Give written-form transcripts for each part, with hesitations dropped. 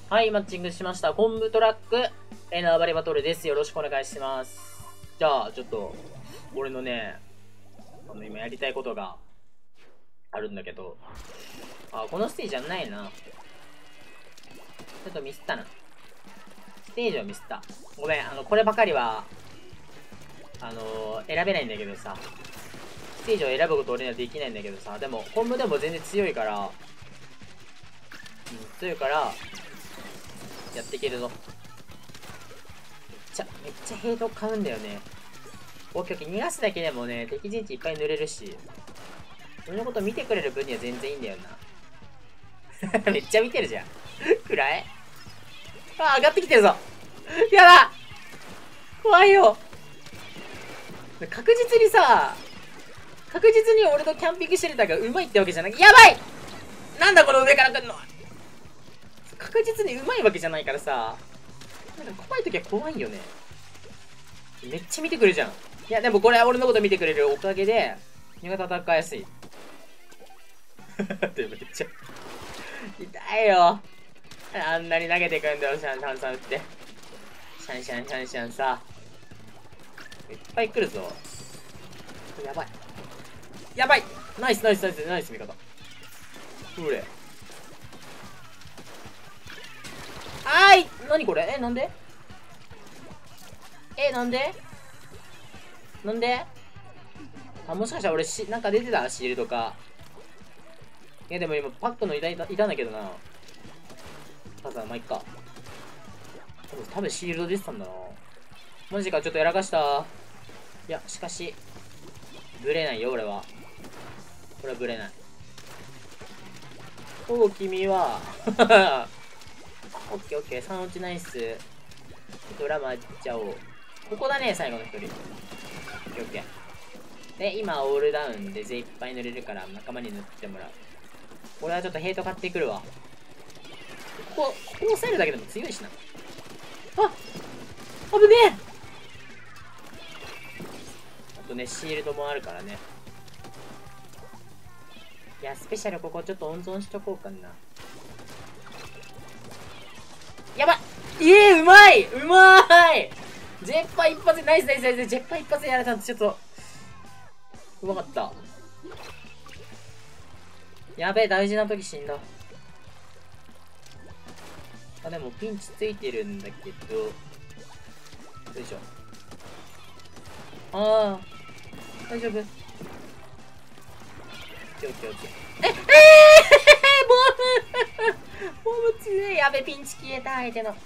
はい、マッチングしました。コンブトラック、縄張りバトルです。よろしくお願いします。じゃあ、ちょっと、俺のね、今やりたいことがあるんだけど、このステージやんないな。ちょっとミスったな。ステージをミスった。ごめん、こればかりは、選べないんだけどさ。ステージを選ぶこと俺にはできないんだけどさ。でも、コンブでも全然強いから、強いから、やっていけるぞ。めっちゃヘイト買うんだよね。オッケーオッケー、逃がすだけでもね、敵陣地いっぱい塗れるし、俺のこと見てくれる分には全然いいんだよな。めっちゃ見てるじゃん。暗い。上がってきてるぞ。やだ、怖いよ。確実にさ、確実に俺のキャンピングシェルターがうまいってわけじゃない。やばい、なんだこの上から来んの。確実にうまいわけじゃないからさ、なんか怖い時は怖いよね。めっちゃ見てくれるじゃん。いや、でもこれは俺のこと見てくれるおかげで、身が戦いやすい。ってめっちゃ痛いよ。あんなに投げてくんだよ、シャンシャンさんって。シャンシャンシャンシャンさ。いっぱい来るぞ。やばい。やばい、ナイスナイスナイスナイス味方。うれ。何これ、なんでなんでなんでもしかしたら俺なんか出てたシールドか。いやでも今パックのいたんだけどな。まあ、いっか。多分シールド出てたんだな。マジか、ちょっとやらかした。いや、しかし、ブレないよ、俺は。これはブレない。君は。オッケーオッケー、3落ちナイス。ドラマいっちゃおう。ここだね、最後の一人。オッケーオッケー。で、今、オールダウンで全いっぱい塗れるから、仲間に塗ってもらう。俺はちょっとヘイト買ってくるわ。ここ押さえるだけでも強いしな。危ねえ。あとね、シールドもあるからね。いや、スペシャルここちょっと温存しとこうかな。やばい、うまいうまい。ジェッパー一発で、ナイスナイスナイス。ジェッパー一発でやられたんでちょっとうまかった。やべえ、大事な時死んだ。でもピンチついてるんだけど、よいしょ。大丈夫。オッケーオッケーオッケー。ボム強い。やべ、ピンチ消えた、相手の。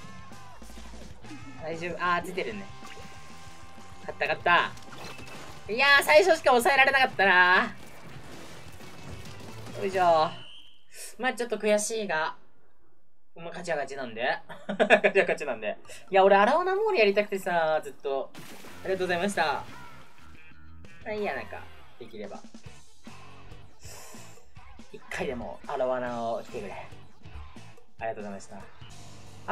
大丈夫。ついてるね。勝った勝った。いやー、最初しか抑えられなかったな。よいしょ。まあちょっと悔しいが、まあ勝ちは勝ちなんで。勝ちは勝ちなんで。いや、俺、アラオナモールやりたくてさ、ずっと。ありがとうございました。いいや、なんか、できれば。一回でもアラワナを来てくれ。ありがとうございました。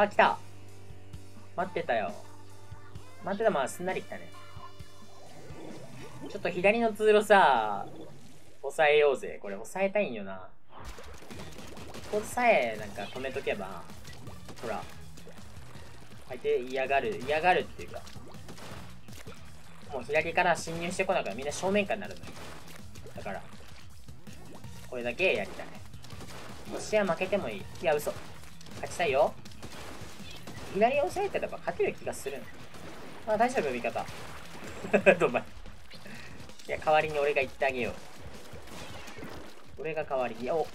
来た。待ってたよ。待ってた。まあ、すんなり来たね。ちょっと左の通路さ、抑えようぜ。これ抑えたいんよな。ここさえなんか止めとけば、ほら、相手嫌がるっていうか、もう左から侵入してこないからみんな正面からになるのよ。だから、これだけやりたい。もしは負けてもいい。いや、嘘。勝ちたいよ。左を押さえてれば勝てる気がする。大丈夫、味方。どんまい。いや、代わりに俺が言ってあげよう。俺が代わりに、よ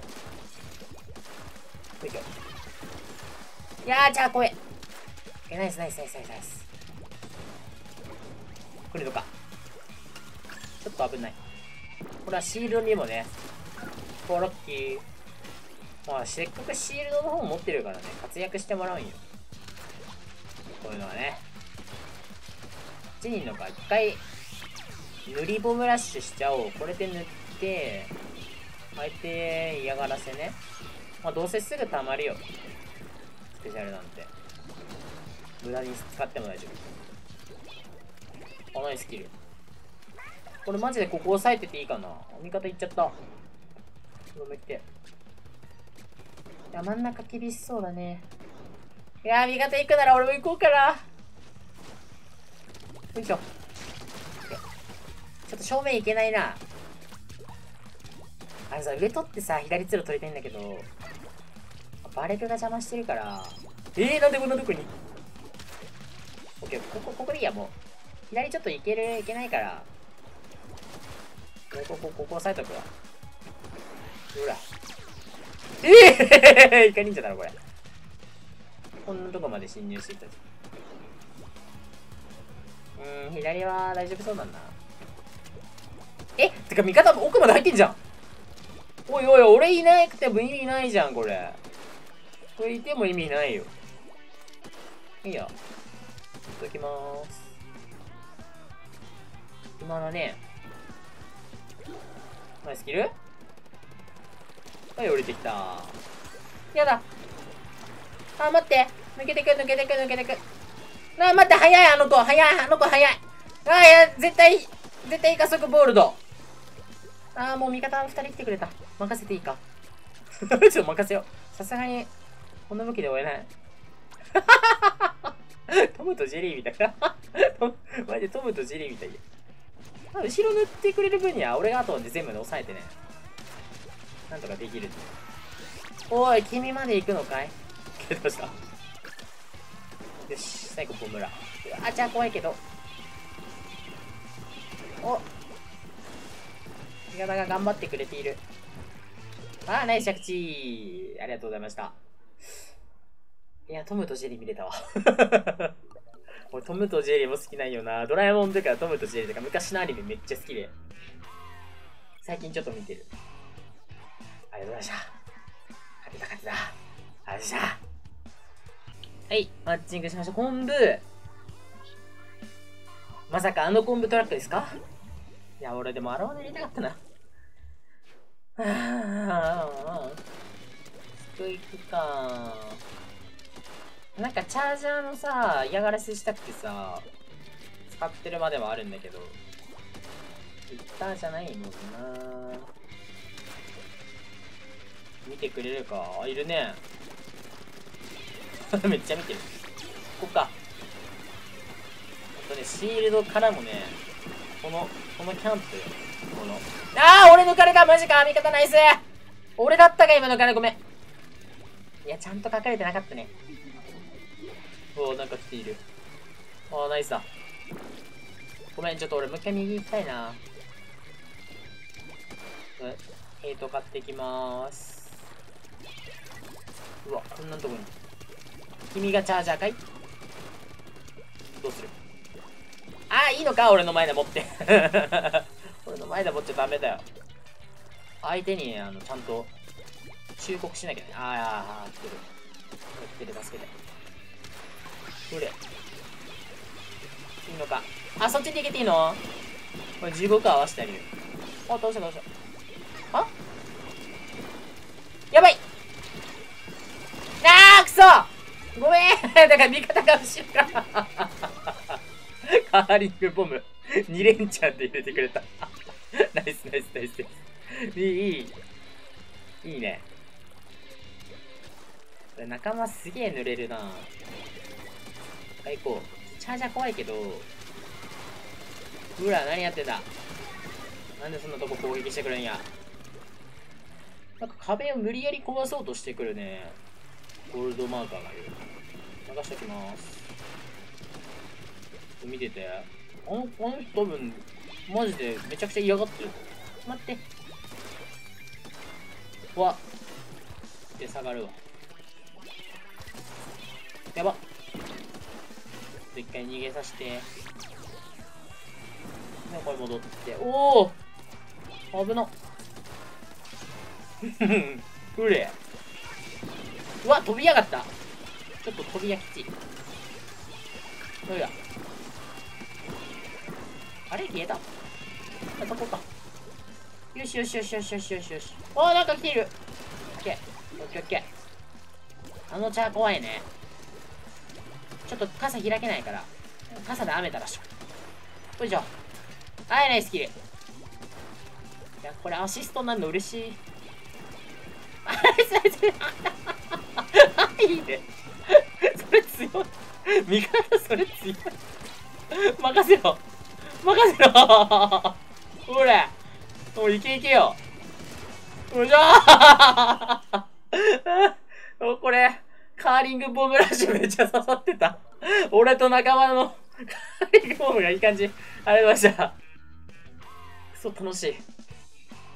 いしょ。いやー、じゃあ怖え。ナイスナイスナイスナイスナイス。来るのか。ちょっと危ない。これはシールドにもね、ラッキー。まあ、せっかくシールドの方持ってるからね、活躍してもらうんよ。こういうのはね。こっちにいるのか。一回、塗りボムラッシュしちゃおう。これで塗って、相手嫌がらせね。まあ、どうせすぐ溜まるよ。スペシャルなんて。無駄に使っても大丈夫。ナイスキル。これマジでここ押さえてていいかな。味方いっちゃった。ごめんって。 いや、真ん中厳しそうだね。いやー、味方行くなら俺も行こうかな。よいしょ。ちょっと正面行けないな。あれさ、上取ってさ、左通路取りたいんだけど、バレルが邪魔してるから。なんでこんなとこに。オッケー、ここでいいや、もう。左ちょっと行けないから。ここ押さえとくわ。ほら。イカ忍者だろ、これ。こんなとこまで侵入してきた。左は大丈夫そうだな。てか味方奥まで入ってんじゃん。おいおい、俺いなくても意味ないじゃん、これ。これいても意味ないよ。いいや。いただきまーす。今だね。ナイスキル？はい、降りてきた。やだ。あ、待って。抜けてく。待って、早い、あの子、早い。いや、絶対加速ボールド。もう味方2人来てくれた。任せていいか。ちょっと任せよう。さすがに、この向きで終えない。トムとジェリーみたいな。マジでトムとジェリーみたい。後ろ塗ってくれる分には、俺が後で全部で抑えてね。なんとかできる。おい、君まで行くのかい？どうした？よし、最後、ボムラ。じゃあ怖いけど。味方が頑張ってくれている。ナイス着地。ありがとうございました。いや、トムとジェリー見れたわ。俺、トムとジェリーも好きなんよな。ドラえもんとかトムとジェリーとか昔のアニメめっちゃ好きで。最近ちょっと見てる。ありがとうございました。勝てた。ありがとうございました。はい、マッチングしました。昆布。まさかあの昆布トラックですか？いや、俺でもアロワナ入れたかったな。スクイックか。なんかチャージャーのさ、嫌がらせしたくてさ、使ってるまではあるんだけど。いったじゃないのかな。見てくれるか。いるね。めっちゃ見てる。ここか。シールドからもね、このキャンプ、俺抜かれた、マジか、味方ナイス。俺だったか、今抜かれ、ごめん。いや、ちゃんと書かれてなかったね。なんか来ている。ナイスだ。ごめん、ちょっと俺もう一回右行きたいな。ヘイト買ってきまーす。うわ、こんなとこに。君がチャージャーかい？どうする？いいのか、俺の前で持って。俺の前で持っちゃダメだよ。相手に、ちゃんと、忠告しなきゃね。来てる、助けて。どれ？いいのか。そっちで行けていいの？これ15個合わせてあげる。倒した。やばい！くそ！ごめん！だから味方が後ろから。カーリングボム2連チャンで入れてくれた。ナイス。いいね。仲間すげえ濡れるな。行こう。チャージャー怖いけど。うら、何やってんだ。なんでそんなとこ攻撃してくるんや。なんか壁を無理やり壊そうとしてくるね。ゴールドマーカーがいる。流しときます。見てて。あの人多分、マジでめちゃくちゃ嫌がってる。待って。で、下がるわ。やば。一回逃げさせて。で、これ戻って。危な。うれ。飛びやがった。ちょっと飛びやきち。どうや。あれ消えた。そこか。よし。なんか来ている。オッケー。あのチャー怖いね。ちょっと傘開けないから。傘で雨だらしょ。よいしょ。ナイスキル。いや、これアシストなんの嬉しい。ナイス。 いいね。それ強い。味方それ強い。任せろ。任せろ。ほれ。もういけいけよ。うじゃーこれ、カーリングボムラッシュめっちゃ刺さってた。俺と仲間のカーリングボムがいい感じ。ありがとうございました。くそ楽しい。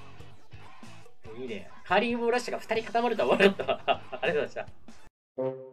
いいね。カーリングボムラッシュが2人固まるとは思わなかったわ。ありがとうございました。